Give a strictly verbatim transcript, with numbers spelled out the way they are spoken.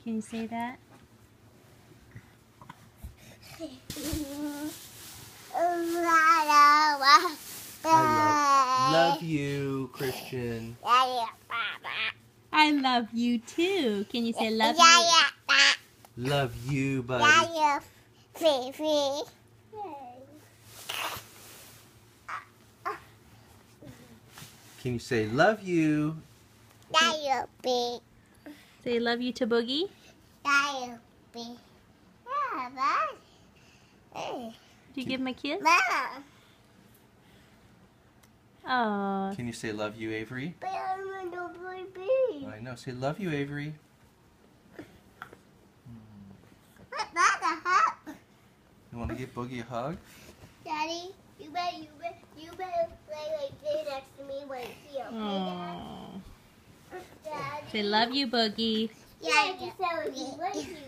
Can you say that? I love, love you, Christian. I love you too. Can you say love you? Love you, buddy. Can you say love you? Say love you to Boogie. Did you give him a kiss? Oh. Can you say love you, Avery? I know. Say love you, Avery. You want to give Boogie a hug? Daddy, you better, you better, you better play like this next to me when it's here. Okay, Dad? Say love you, Boogie. Yeah, you say love you.